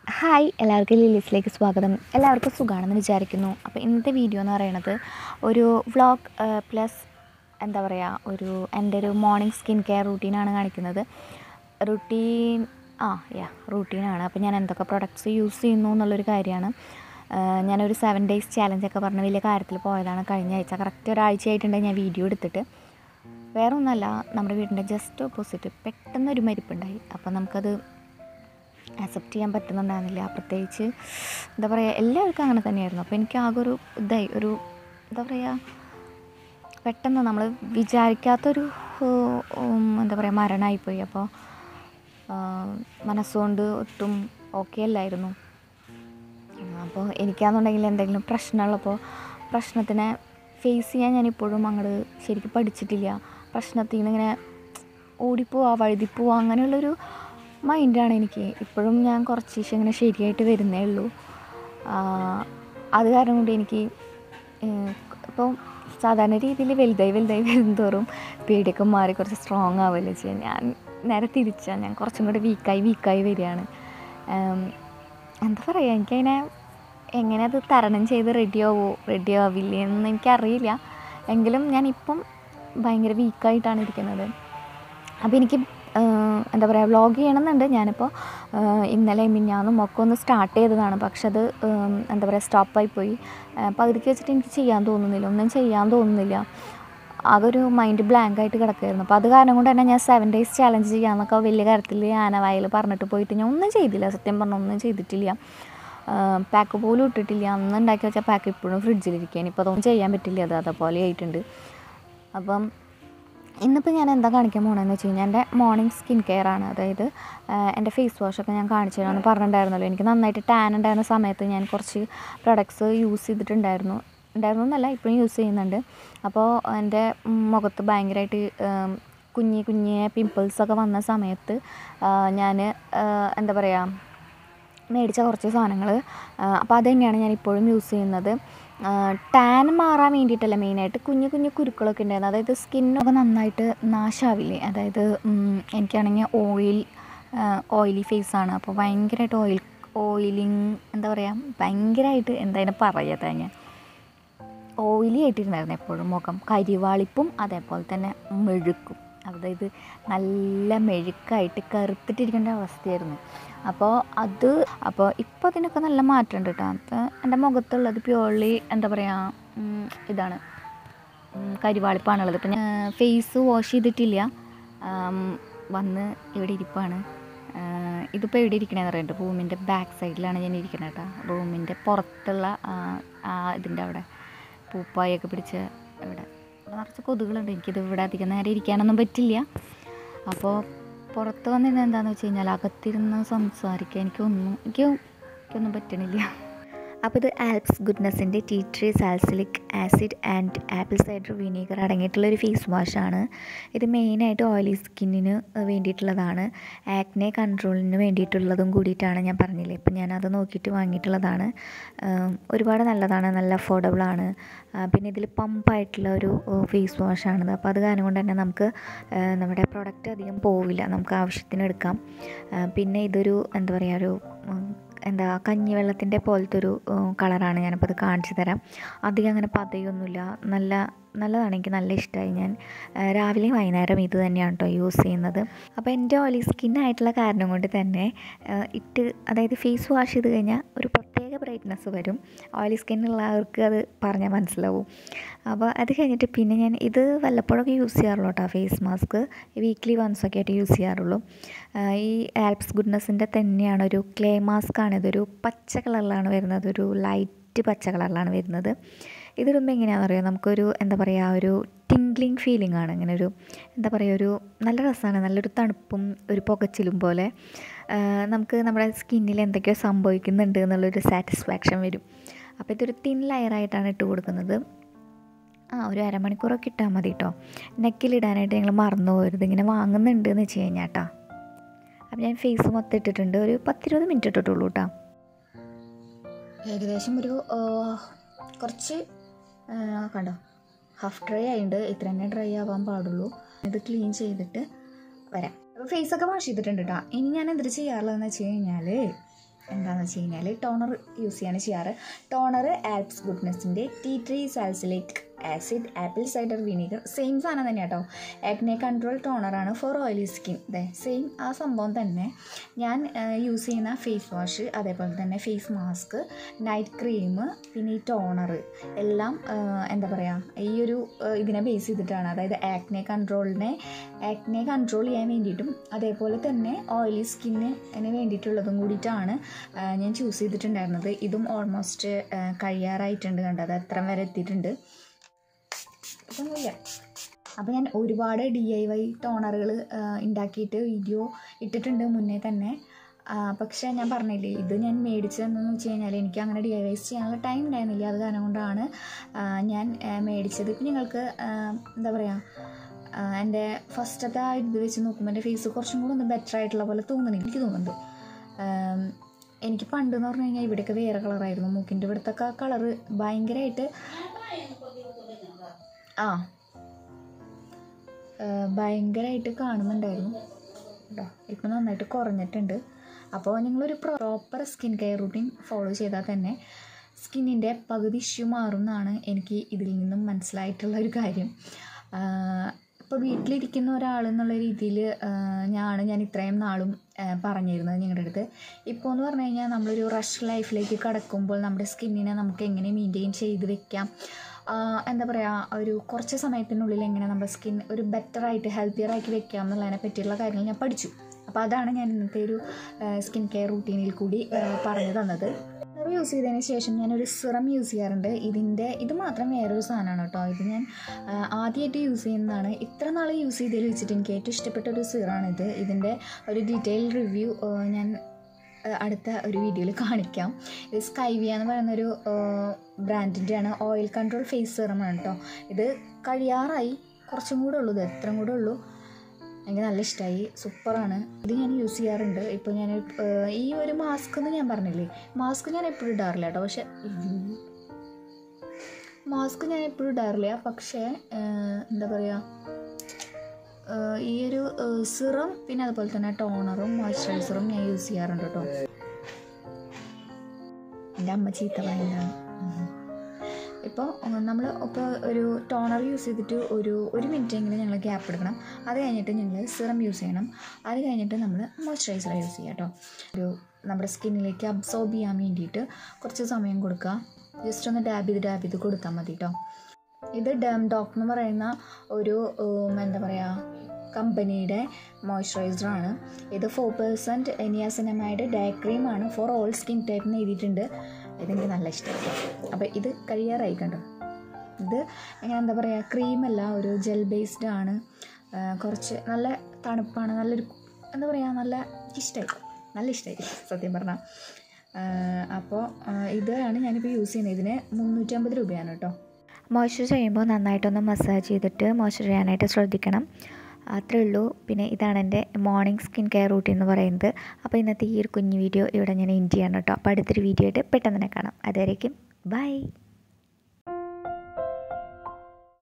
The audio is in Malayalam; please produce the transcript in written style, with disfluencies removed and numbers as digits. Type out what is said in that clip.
ഹായ് എല്ലാവർക്കും ലിലീസിലേക്ക് സ്വാഗതം. എല്ലാവർക്കും സുഖമാണെന്ന് വിചാരിക്കുന്നു. അപ്പോൾ ഇന്നത്തെ വീഡിയോ എന്ന് പറയുന്നത് ഒരു വ്ളോഗ് പ്ലസ് എന്താ പറയുക എൻ്റെ ഒരു മോർണിംഗ് സ്കിൻ കെയർ റൂട്ടീനാണ് കാണിക്കുന്നത്. റൂട്ടീനാണ്. അപ്പോൾ ഞാൻ എന്തൊക്കെ പ്രൊഡക്ട്സ് യൂസ് ചെയ്യുന്നു എന്നുള്ളൊരു കാര്യമാണ്. ഞാനൊരു 7 days ചാലഞ്ചൊക്കെ പറഞ്ഞ് വലിയ കാര്യത്തിൽ പോയതാണ് കഴിഞ്ഞ ആഴ്ച. കറക്റ്റ് ഒരാഴ്ചയായിട്ടുണ്ട് ഞാൻ വീഡിയോ എടുത്തിട്ട്. വേറെ ഒന്നുമല്ല, നമ്മുടെ വീടിൻ്റെ ജസ്റ്റ് ഓപ്പോസിറ്റ് പെട്ടെന്നൊരു മരിപ്പുണ്ടായി. അപ്പോൾ നമുക്കത് അക്സെപ്റ്റ് ചെയ്യാൻ പറ്റുന്നുണ്ടായിരുന്നില്ല. പ്രത്യേകിച്ച് എന്താ പറയുക, എല്ലാവർക്കും അങ്ങനെ തന്നെയായിരുന്നു. അപ്പോൾ എനിക്ക് ആകെ ഒരു എന്താ പറയുക, പെട്ടെന്ന് നമ്മൾ വിചാരിക്കാത്തൊരു എന്താ പറയുക മരണമായിപ്പോയി. അപ്പോൾ മനസ്സുകൊണ്ട് ഒട്ടും ഓക്കെ അല്ലായിരുന്നു. അപ്പോൾ എനിക്കാണെന്നുണ്ടെങ്കിൽ എന്തെങ്കിലും പ്രശ്നമുള്ളപ്പോൾ പ്രശ്നത്തിനെ ഫേസ് ചെയ്യാൻ ഞാനിപ്പോഴും അങ്ങോട്ട് ശരിക്കും പഠിച്ചിട്ടില്ല. പ്രശ്നത്തിൽ നിന്ന് ഇങ്ങനെ ഓടിപ്പോവുക, വഴുതിപ്പോവുക, അങ്ങനെയുള്ളൊരു മൈൻഡാണ് എനിക്ക്. ഇപ്പോഴും ഞാൻ കുറച്ച് ദിവസം ഇങ്ങനെ ശരിയായിട്ട് വരുന്നേ ഉള്ളൂ. അത് കാരണം കൊണ്ട് എനിക്ക് ഇപ്പോൾ സാധാരണ രീതിയിൽ വലുതായി വരുന്തോറും പേടിയൊക്കെ മാറി കുറച്ച് സ്ട്രോങ് ആവുമല്ലോ ചെയ്യാൻ. ഞാൻ നേരെ തിരിച്ചാണ്, ഞാൻ കുറച്ചും കൂടി വീക്കായി വരികയാണ്. എന്താ പറയുക, എനിക്കതിനെ എങ്ങനെ അത് തരണം ചെയ്ത് റെഡി ആവില്ലേ എന്ന് എനിക്കറിയില്ല. എങ്കിലും ഞാനിപ്പം ഭയങ്കര വീക്കായിട്ടാണ് ഇരിക്കുന്നത്. അപ്പോൾ എനിക്ക് എന്താ പറയുക, വ്ളോഗ് ചെയ്യണമെന്നുണ്ട്. ഞാനിപ്പോൾ ഇന്നലെ മിനിഞ്ഞാന്നും ഒക്കെ ഒന്ന് സ്റ്റാർട്ട് ചെയ്തതാണ്. പക്ഷെ അത് എന്താ പറയുക സ്റ്റോപ്പായിപ്പോയി. പകുതിക്ക് വെച്ചിട്ട് എനിക്ക് ഒന്നും ചെയ്യാൻ തോന്നുന്നില്ല. ആകെ ഒരു മൈൻഡ് ബ്ലാങ്ക് ആയിട്ട് കിടക്കുമായിരുന്നു. അപ്പോൾ അത് കാരണം കൊണ്ട് തന്നെ ഞാൻ 7 days ചാലഞ്ച് ചെയ്യാമെന്നൊക്കെ വലിയ കാര്യത്തിൽ ആനവായിൽ പറഞ്ഞിട്ട് പോയിട്ട് ഞാൻ ഒന്നും ചെയ്തില്ല. സത്യം പറഞ്ഞാൽ ഒന്നും ചെയ്തിട്ടില്ല. പാക്ക് പോലും ഇട്ടിട്ടില്ല. അന്ന് ഉണ്ടാക്കി വെച്ച പാക്ക് ഇപ്പോഴും ഫ്രിഡ്ജിലിരിക്കുകയാണ്. ഇപ്പോൾ അതൊന്നും ചെയ്യാൻ പറ്റില്ല. അതേപോലെ ആയിട്ടുണ്ട്. അപ്പം ഇന്നിപ്പോൾ ഞാൻ എന്താ കാണിക്കാൻ പോകണമെന്ന് വെച്ച് കഴിഞ്ഞാൽ എൻ്റെ മോർണിംഗ് സ്കിൻ കെയർ ആണ്. അതായത് എൻ്റെ ഫേസ് വാഷൊക്കെ ഞാൻ കാണിച്ചു തരാമെന്ന് പറഞ്ഞിട്ടുണ്ടായിരുന്നല്ലോ. എനിക്ക് നന്നായിട്ട് ടാൻ ഉണ്ടായിരുന്ന സമയത്ത് ഞാൻ കുറച്ച് പ്രൊഡക്ട്സ് യൂസ് ചെയ്തിട്ടുണ്ടായിരുന്നു എന്നല്ല, ഇപ്പോഴും യൂസ് ചെയ്യുന്നുണ്ട്. അപ്പോൾ എൻ്റെ മുഖത്ത് ഭയങ്കരമായിട്ട് കുഞ്ഞ് പിമ്പിൾസൊക്കെ വന്ന സമയത്ത് ഞാൻ എന്താ പറയുക മേടിച്ച കുറച്ച് സാധനങ്ങൾ, അപ്പോൾ അത് തന്നെയാണ് ഞാൻ ഇപ്പോഴും യൂസ് ചെയ്യുന്നത്. ടാൻ മാറാൻ വേണ്ടിയിട്ടല്ല, മെയിനായിട്ട് കുഞ്ഞു കുരുക്കളൊക്കെ ഉണ്ടായിരുന്നു. അതായത് സ്കിന്നൊക്കെ നന്നായിട്ട് നാശാവില്ലേ. അതായത് എനിക്കാണെങ്കിൽ ഓയിലി ഫേസാണ്. അപ്പോൾ ഭയങ്കരമായിട്ട് ഓയിലിങ് എന്താ പറയുക, ഭയങ്കരമായിട്ട് എന്തായാലും പറയാത്ത ഞാൻ ഓയിലി ആയിട്ടിരുന്നായിരുന്നു എപ്പോഴും മുഖം. കരിവാളിപ്പും അതേപോലെ തന്നെ മെഴുക്കും, അതായത് നല്ല മെഴുക്കായിട്ട് കറുത്തിട്ടിരിക്കേണ്ട അവസ്ഥയായിരുന്നു. അപ്പോൾ ഇപ്പോൾ അതിനൊക്കെ നല്ല മാറ്റമുണ്ട് കേട്ടോ. അപ്പോൾ എൻ്റെ മുഖത്തുള്ളത് പ്യുവർലി എന്താ പറയുക ഇതാണ്, കരിവാളിപ്പാണുള്ളത്. ഇപ്പം ഞാൻ ഫേസ് വാഷ് ചെയ്തിട്ടില്ല, വന്ന് ഇവിടെ ഇരിപ്പാണ്. ഇതിപ്പോൾ എവിടെ ഇരിക്കണേന്ന് പറയുന്നത് റൂമിൻ്റെ ബാക്ക് സൈഡിലാണ് ഞാൻ ഇരിക്കുന്നത് കേട്ടോ. റൂമിൻ്റെ പുറത്തുള്ള ഇതിൻ്റെ അവിടെ പൂപ്പായൊക്കെ പിടിച്ച് ഇവിടെ നിറച്ച് കൊതുകുകളുണ്ട്. എനിക്കിത് ഇവിടെ അധികം നേരം ഇരിക്കാനൊന്നും പറ്റില്ല. അപ്പോൾ പുറത്ത് വന്നിരുന്ന് എന്താണെന്ന് വെച്ച് കഴിഞ്ഞാൽ അകത്തിരുന്ന് സംസാരിക്കാൻ എനിക്കൊന്നും പറ്റണില്ല. അപ്പോൾ ഇത് ആൽപ്സ് ഗുഡ്നസിൻ്റെ tea tree salicylic acid and apple cider vinegar അടങ്ങിയിട്ടുള്ളൊരു ഫേസ് വാഷാണ്. ഇത് മെയിനായിട്ട് ഓയിലി സ്കിന്നിന് വേണ്ടിയിട്ടുള്ളതാണ്. ആക്നെ കൺട്രോളിന് വേണ്ടിയിട്ടുള്ളതും കൂടിയിട്ടാണ്. ഞാൻ പറഞ്ഞില്ലേ, ഇപ്പം ഞാനത് നോക്കിയിട്ട് വാങ്ങിയിട്ടുള്ളതാണ്. ഒരുപാട് നല്ലതാണ്, നല്ല അഫോർഡബിളാണ്. പിന്നെ ഇതിൽ പമ്പായിട്ടുള്ള ഒരു ഫേസ് വാഷാണിത്. അപ്പോൾ അത് കാരണം കൊണ്ട് തന്നെ നമുക്ക് നമ്മുടെ പ്രൊഡക്റ്റ് അധികം പോവില്ല, നമുക്ക് ആവശ്യത്തിന് എടുക്കാം. പിന്നെ ഇതൊരു എന്താ പറയുക, കഞ്ഞിവെള്ളത്തിൻ്റെ പോലത്തെ ഒരു കളറാണ്. ഞാനിപ്പോൾ അത് കാണിച്ചു തരാം. അധികം അങ്ങനെ പതയൊന്നുമില്ല, നല്ലതാണ്. എനിക്ക് നല്ല ഇഷ്ടമായി. ഞാൻ രാവിലെയും വൈകുന്നേരം ഇത് തന്നെയാണ് കേട്ടോ യൂസ് ചെയ്യുന്നത്. അപ്പോൾ എൻ്റെ ഓയിലി സ്കിന്നായിട്ടുള്ള കാരണം കൊണ്ട് തന്നെ അതായത് ഫേസ് വാഷ് ചെയ്ത് കഴിഞ്ഞാൽ ഒരു പ്രത്യേക ബ്രൈറ്റ്നസ് വരും. ഓയിലി സ്കിന്നുള്ളവർക്ക് അത് പറഞ്ഞാൽ മനസ്സിലാവും. അപ്പോൾ അത് കഴിഞ്ഞിട്ട് പിന്നെ ഞാൻ ഇത് വല്ലപ്പോഴൊക്കെ യൂസ് ചെയ്യാറുള്ളൂ കേട്ടോ. ഫേസ് മാസ്ക് വീക്ക്ലി വൺസൊക്കെ ആയിട്ട് യൂസ് ചെയ്യാറുള്ളൂ. ഈ ആൽപ്സ് ഗുഡ്നസിൻ്റെ തന്നെയാണ് ഒരു ക്ലേ മാസ്കാണ്. ഇതൊരു പച്ച കളറിലാണ് വരുന്നത്, ഒരു ലൈറ്റ് പച്ച കളറിലാണ് വരുന്നത്. ഇതിടുമ്പോൾ എങ്ങനെയാണെന്ന് പറയുക, നമുക്കൊരു എന്താ പറയുക, ഒരു ടിംഗ്ലിങ് ഫീലിംഗ് ആണ്. ഇങ്ങനെ ഒരു എന്താ പറയുക, ഒരു നല്ല രസമാണ്, നല്ലൊരു തണുപ്പും ഒരു പുകച്ചിലും പോലെ. നമുക്ക് നമ്മുടെ സ്കിന്നിൽ എന്തൊക്കെയോ സംഭവിക്കുന്നുണ്ട് എന്നുള്ളൊരു സാറ്റിസ്ഫാക്ഷൻ വരും. അപ്പോൾ ഇതൊരു തിൻ ലെയറായിട്ടാണ് ഇട്ട് കൊടുക്കുന്നത്. ഒരു അരമണിക്കൂറൊക്കെ ഇട്ടാൽ മതി കേട്ടോ. നെക്കിലിടാനായിട്ട് ഞങ്ങൾ മറന്നു പോകരുത്. ഇങ്ങനെ വാങ്ങുന്നുണ്ട് എന്ന് വെച്ച് കഴിഞ്ഞാൽ കേട്ടോ. അപ്പോൾ ഞാൻ ഫേസ് മൊത്തം ഇട്ടിട്ടുണ്ട്. ഒരു 10-20 മിനിറ്റ് ഇട്ടിട്ടുള്ളൂ കേട്ടോ. ഏകദേശം ഒരു കുറച്ച് കണ്ടോ, ഹാഫ് ഡ്രൈ ആയിട്ടുണ്ട്. ഇത്ര തന്നെ ഡ്രൈ ആവാൻ പാടുള്ളൂ. ഇത് ക്ലീൻ ചെയ്തിട്ട് വരാം. അപ്പോൾ ഫേസൊക്കെ വാഷ് ചെയ്തിട്ടുണ്ട് കേട്ടോ. ഇനി ഞാൻ എന്തിട്ട് ചെയ്യാറുള്ളതെന്ന് വെച്ച് കഴിഞ്ഞാൽ എന്താണെന്ന് വെച്ച് കഴിഞ്ഞാൽ ടോണർ യൂസ് ചെയ്യാണ് ചെയ്യാറ്. ടോണർ ആൽപ്സ് ഗുഡ്നെസ്സിൻ്റെ tea tree salicylic acid apple cider vinegar same സാധനം തന്നെ കേട്ടോ. ആക്നെ കൺട്രോൾ ടോണറാണ് ഫോർ ഓയിലി സ്കിൻ. സെയിം ആ സംഭവം തന്നെ. ഞാൻ യൂസ് ചെയ്യുന്ന ഫേസ് വാഷ്, അതേപോലെ തന്നെ ഫേസ് മാസ്ക്, നൈറ്റ് ക്രീം, പിന്നെ ഈ ടോണർ എല്ലാം എന്താ പറയുക ഈ ഒരു ഇതിനെ ബേസ് ചെയ്തിട്ടാണ്. അതായത് ആക്നെ കൺട്രോൾ ചെയ്യാൻ വേണ്ടിയിട്ടും അതേപോലെ തന്നെ ഓയിലി സ്കിന്നിന് വേണ്ടിയിട്ടുള്ളതും കൂടിയിട്ടാണ് ഞാൻ ചൂസ് ചെയ്തിട്ടുണ്ടായിരുന്നത്. ഇതും ഓൾമോസ്റ്റ് കഴിയാറായിട്ടുണ്ട്. കണ്ടത് അത്ര വരെ എത്തിയിട്ടുണ്ട്. അപ്പോൾ ഞാൻ ഒരുപാട് DIY ടോണറുകൾ ഉണ്ടാക്കിയിട്ട് വീഡിയോ ഇട്ടിട്ടുണ്ട് മുന്നേ തന്നെ. പക്ഷേ ഞാൻ പറഞ്ഞില്ലേ, ഇത് ഞാൻ മേടിച്ചതെന്ന് വെച്ച് കഴിഞ്ഞാൽ എനിക്ക് അങ്ങനെ DIY ചെയ്യാനുള്ള ടൈം ഉണ്ടായിരുന്നില്ല. അത് കാരണം കൊണ്ടാണ് ഞാൻ മേടിച്ചത്. ഇപ്പം നിങ്ങൾക്ക് എന്താ പറയുക, എൻ്റെ ഫസ്റ്റത്തെ ആ ഇത് വെച്ച് നോക്കുമ്പോൾ എൻ്റെ ഫേസ് കുറച്ചും കൂടെ ഒന്ന് ബെറ്റർ ആയിട്ടുള്ള പോലെ എനിക്ക് തോന്നുന്നുണ്ട്. എനിക്ക് പണ്ടെന്ന് പറഞ്ഞു കഴിഞ്ഞാൽ ഇവിടെയൊക്കെ വേറെ കളറായിരുന്നു. മൂക്കിൻ്റെ ഇവിടുത്തെ കളറ് ഭയങ്കരമായിട്ട് കാണുന്നുണ്ടായിരുന്നു കേട്ടോ. ഇപ്പം നന്നായിട്ട് കുറഞ്ഞിട്ടുണ്ട്. അപ്പോൾ നിങ്ങളൊരു proper skin care routine follow ചെയ്താൽ തന്നെ സ്കിന്നിൻ്റെ പകുതി ഇഷ്യൂ മാറും എന്നാണ് എനിക്ക് ഇതിൽ നിന്നും മനസ്സിലായിട്ടുള്ളൊരു കാര്യം. ഇപ്പോൾ വീട്ടിലിരിക്കുന്ന ഒരാളെന്നുള്ള രീതിയിൽ ഞാൻ ഇത്രയും നാളും പറഞ്ഞിരുന്നത് നിങ്ങളുടെ അടുത്ത്. ഇപ്പോൾ എന്ന് പറഞ്ഞു കഴിഞ്ഞാൽ നമ്മളൊരു റഷ് ലൈഫിലേക്ക് കടക്കുമ്പോൾ നമ്മുടെ സ്കിന്നിനെ നമുക്ക് എങ്ങനെ മെയിൻറ്റെയിൻ ചെയ്ത് വെക്കാം, എന്താ പറയുക, ഒരു കുറച്ച് സമയത്തിനുള്ളിൽ എങ്ങനെ നമ്മുടെ സ്കിൻ ഒരു ബെറ്ററായിട്ട് ഹെൽത്തിയറാക്കി വെക്കാം എന്നുള്ളതിനെ പറ്റിയുള്ള കാര്യങ്ങൾ ഞാൻ പഠിച്ചു. അപ്പോൾ അതാണ് ഞാൻ ഇന്നത്തെ ഒരു സ്കിൻ കെയർ റൂട്ടീനിൽ കൂടി പറഞ്ഞു തന്നത്. യൂസ് ചെയ്തതിന് ശേഷം ഞാനൊരു സിറം യൂസ് ചെയ്യാറുണ്ട്. ഇത് മാത്രം വേറൊരു സാധനമാണ് കേട്ടോ. ഇത് ഞാൻ ആദ്യമായിട്ട് യൂസ് ചെയ്യുന്നതാണ്. ഇത്ര നാൾ യൂസ് ചെയ്തതിൽ വെച്ചിട്ട് എനിക്ക് ഏറ്റവും ഇഷ്ടപ്പെട്ട ഒരു സിറാണിത്. ഇതിൻ്റെ ഒരു ഡീറ്റെയിൽ റിവ്യൂ ഞാൻ അടുത്ത ഒരു വീഡിയോയിൽ കാണിക്കാം. ഇത് സ്കൈവിയ എന്ന് പറയുന്നൊരു ബ്രാൻഡിൻ്റെയാണ്. ഓയിൽ കൺട്രോൾ ഫേസ് സിറമാണ് കേട്ടോ. ഇത് കഴിയാറായി, കുറച്ചും കൂടെ ഉള്ളൂ. ഇത് എത്രയും കൂടെ ഉള്ളൂ. എനിക്ക് നല്ല ഇഷ്ടമായി, സൂപ്പറാണ്. ഇത് ഞാൻ യൂസ് ചെയ്യാറുണ്ട്. ഇപ്പോൾ ഞാൻ ഈ ഒരു മാസ്ക് എന്ന് ഞാൻ പറഞ്ഞില്ലേ, മാസ്ക് ഞാൻ എപ്പോഴും ഇടാറില്ല കേട്ടോ. പക്ഷേ എന്താ പറയുക, ഈ ഒരു സിറം പിന്നെ അതുപോലെ തന്നെ ടോണറും മോയ്സ്ചറൈസറും ഞാൻ യൂസ് ചെയ്യാറുണ്ട് കേട്ടോ. എൻ്റെ അമ്മ ചീത്ത പറയുന്നതാണ്. ഇപ്പോൾ ഒരു ടോണർ യൂസ് ചെയ്തിട്ട് ഒരു മിനിറ്റെങ്കിലും ഞങ്ങൾ ഗ്യാപ്പ് എടുക്കണം. അത് കഴിഞ്ഞിട്ട് ഞങ്ങൾ സിറം യൂസ് ചെയ്യണം. അത് കഴിഞ്ഞിട്ട് നമ്മൾ മോയ്സ്ചറൈസർ യൂസ് ചെയ്യാം കേട്ടോ. നമ്മുടെ സ്കിന്നിലേക്ക് അബ്സോർബ് ചെയ്യാൻ വേണ്ടിയിട്ട് കുറച്ച് സമയം കൊടുക്കുക. ജസ്റ്റ് ഒന്ന് ഡാബ് ചെയ്ത് കൊടുത്താൽ മതി കേട്ടോ. ഇത് ഡോക് എന്ന് പറയുന്ന ഒരു എന്താ പറയുക കമ്പനിയുടെ മോയ്സ്ചറൈസറാണ്. ഇത് 4% നിയാസിനമൈഡ് ഡേ ക്രീമാണ് ഫോർ ഓൾ സ്കിൻ ടൈപ്പ് എന്ന് എഴുതിയിട്ടുണ്ട്. ഇതെനിക്ക് നല്ല ഇഷ്ടമായി. അപ്പോൾ ഇത് കഴിയാറായി കണ്ടോ. ഇത് എന്താ പറയുക, ക്രീമല്ല, ഒരു ജെൽ ബേസ്ഡ് ആണ്. കുറച്ച് നല്ല തണുപ്പാണ്. നല്ലൊരു എന്താ പറയുക, നല്ല ഇഷ്ടമായി സത്യം പറഞ്ഞാൽ. അപ്പോൾ ഇതാണ് ഞാനിപ്പോൾ യൂസ് ചെയ്യുന്നത്. ഇതിന് 350 രൂപയാണ് കേട്ടോ. മോയ്സ്ചർ ചെയ്യുമ്പോൾ നന്നായിട്ടൊന്ന് മസാജ് ചെയ്തിട്ട് മോയ്സ്ചർ ചെയ്യാനായിട്ട് ശ്രദ്ധിക്കണം. അത്രേ ഉള്ളൂ. പിന്നെ ഇതാണ് എൻ്റെ മോർണിംഗ് സ്കിൻ കെയർ റൂട്ടീൻ എന്ന് പറയുന്നത്. അപ്പോൾ ഇന്നത്തെ ഈ ഒരു കുഞ്ഞു വീഡിയോ ഇവിടെ ഞാൻ എൻഡ് ചെയ്യണം കേട്ടോ. അപ്പോൾ അടുത്തൊരു വീഡിയോ ആയിട്ട് പെട്ടെന്ന് തന്നെ കാണാം. അതുവരേക്കും ബൈ.